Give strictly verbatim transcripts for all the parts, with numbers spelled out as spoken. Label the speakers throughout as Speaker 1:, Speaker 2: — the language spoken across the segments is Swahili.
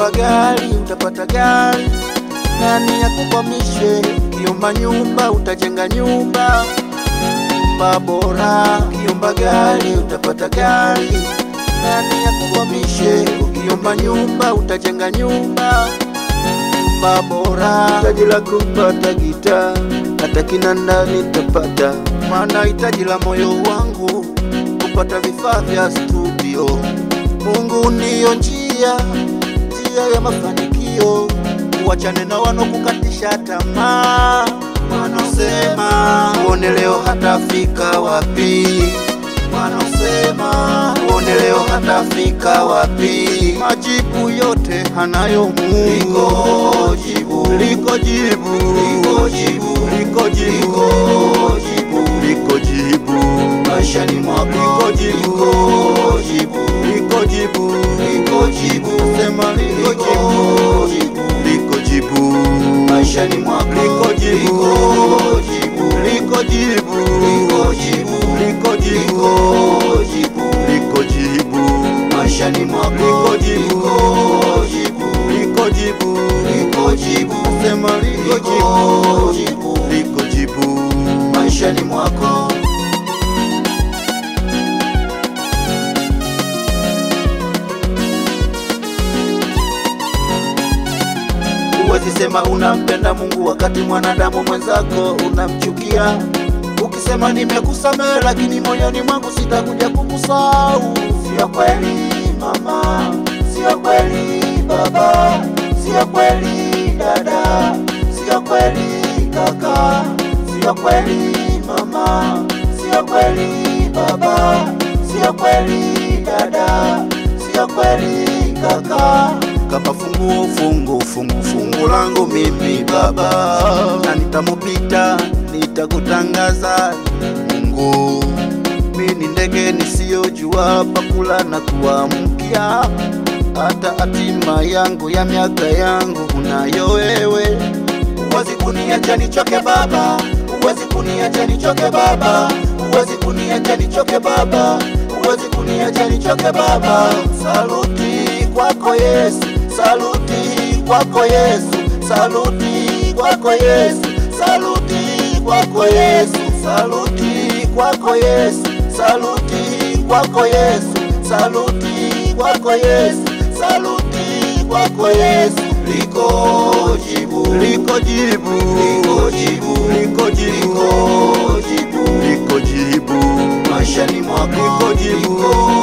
Speaker 1: Ukiomba gari utapata gari, nani akukwamishe? Ukiomba nyumba utajenga nyumba, nyumba bora. Ukiomba gari utapata gari, nani akukwamishe? Ukiomba nyumba utajenga nyumba, nyumba bora. Hitaji la kupata gitaa, hata kinanda nitapata, maana hitaji la moyo wangu kupata vifaa vya studio. Mungu ndiyo njia, njia ya mafanikio. Uachane na wanokukatisha tamaa, wanaosema uone leo hatafika wapi, wanaosema uone leo hatafika wapi. Majibu yote hanayo Mungu. Liko jibu, liko jibu, liko jibu, liko jibu, liko jibu maishani mwako. Liko jibu, liko jibu, liko jibu, sema liko jibu, liko jibu maishani mwako. Liko jibu, liko jibu, liko jibu, liko jibu, liko jibu maishani mwako. Liko jibu, liko jibu, liko jibu, sema liko jibu, liko jibu maishani mwako. Huwezi sema unampenda Mungu wakati mwanadamu mwenzako unamchukia. Ukisema nimekusamehe lakini moyoni mwangu sitakuja kukusahau. Sio kweli mama, sio kweli baba, sio kweli dada, sio kweli kaka, sio kweli mama, sio kweli baba, sio kweli dada, sio kweli kaka. Kama fungu fungu fungu fungu langu mimi baba, na nitamupita nitakutangaza Mungu. Mimi ndege nisiyojua pakula na kuamkia, hata hatima yangu ya miaka yangu unayo wewe. Huwezi kuniacha nichoke baba, huwezi kuniacha nichoke baba, huwezi kuniacha nichoke baba, huwezi kuniacha nichoke baba. Saluti kwako Yesu, saluti kwako Yesu, saluti kwako Yesu, saluti kwako Yesu, saluti kwako Yesu, saluti kwako Yesu, saluti kwako Yesu, saluti kwako Yesu. Liko jibu, liko jibu, liko jibu, liko jibu, liko jibu maishani mwako. Liko jibu,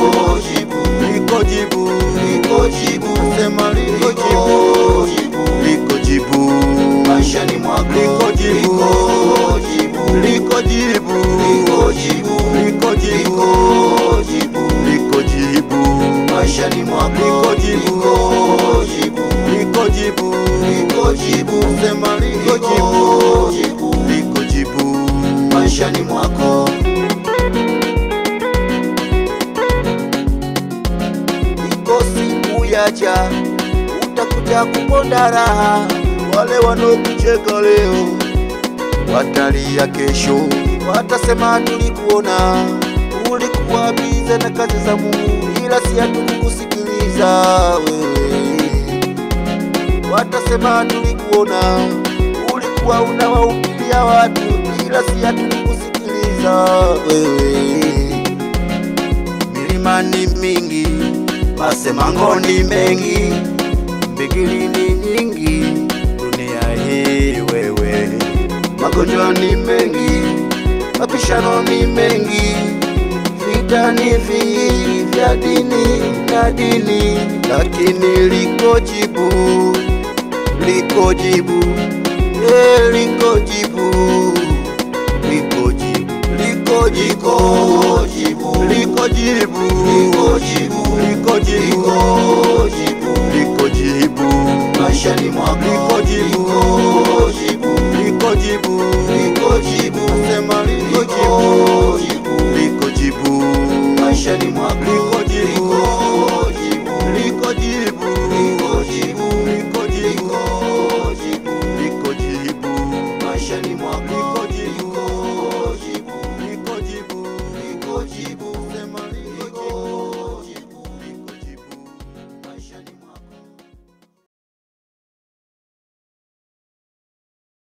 Speaker 1: liko jibu, liko jibu, sema liko jibu, liko jibu maishani mwako. Liko jibu, liko jibu, liko jibu, liko jibu, liko jibu maishani mwako. Liko jibu, liko jibu, liko jibu, sema liko jibu, liko jibu maishani mwako. Iko siku yaja utakuja kuponda raha, wale wanokucheka leo watalia kesho. Watasema tulikuona ulikuwa bize na kazi za Mungu, ila si hatukukusikiliza wewe. Watasema tulikuona ulikuwa unawahubiria watu, ila si hatukukusikiliza wewe. Milima ni mingi, masemango ni mengi, mbigili ni nyingi dunia hii wewe. Magonjwa ni mengi, mapishano ni mengi, vita ni vingi vya dini na dini, lakini liko jibu, liko jibu, eh, liko jibu, liko jibu, liko jibu, liko jibu, liko jibu, liko jibu, liko jibu maishani mwako. Liko jibu, liko jibu, liko jibu,